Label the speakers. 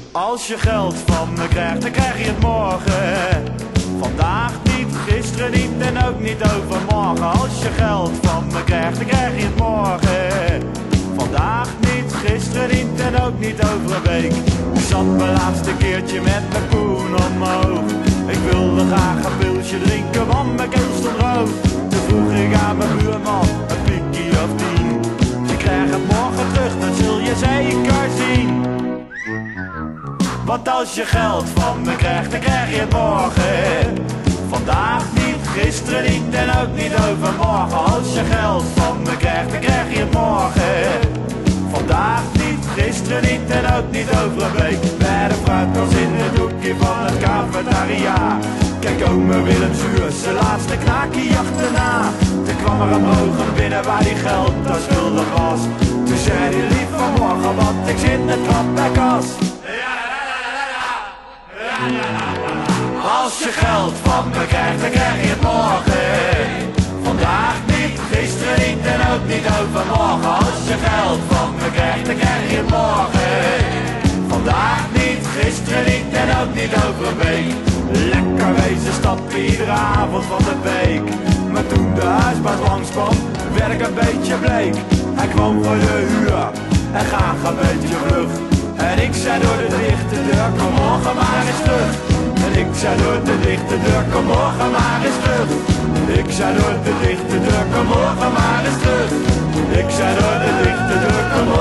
Speaker 1: Als je geld van me krijgt, dan krijg je het morgen. Vandaag niet, gisteren niet en ook niet overmorgen. Als je geld van me krijgt, dan krijg je het morgen. Vandaag niet, gisteren niet en ook niet over een week. Ik zat mijn laatste keertje met mijn poen omhoog. Ik wilde graag een pilsje drinken, want mijn keel stond rood. Toen vroeg ik aan mijn buurman, een pikkie of 10. Je krijgt het morgen terug, dat zul je zeker zien. Want als je geld van me krijgt, dan krijg je het morgen. Vandaag niet, gisteren niet en ook niet overmorgen. Als je geld van me krijgt, dan krijg je het morgen. Vandaag niet, gisteren niet en ook niet over een week. Bij de fruitkas in het hoekje van het cafetaria. Kijk ome Willem Zuur, zijn laatste knaakje achterna. Toen kwam er een mogen binnen waar die geld aan schuldig was. Toen zei hij lief vanmorgen, want ik zit net trap bij kas. Als je geld van me krijgt, dan krijg je het morgen. Vandaag niet, gisteren niet en ook niet overmorgen. Als je geld van me krijgt, dan krijg je het morgen. Vandaag niet, gisteren niet en ook niet over een week. Lekker wezen stappen iedere avond van de week. Maar toen de huisbaas langskwam, werd ik een beetje bleek. Hij kwam voor de huur en graag een beetje vlug. En ik zei door de dichte deur, kom morgen maar eens terug. En ik zei door de dichte deur, kom morgen maar eens terug. Ik zei door de dichte deur, kom morgen maar eens terug. Ik zei door de dichte deur, kom morgen.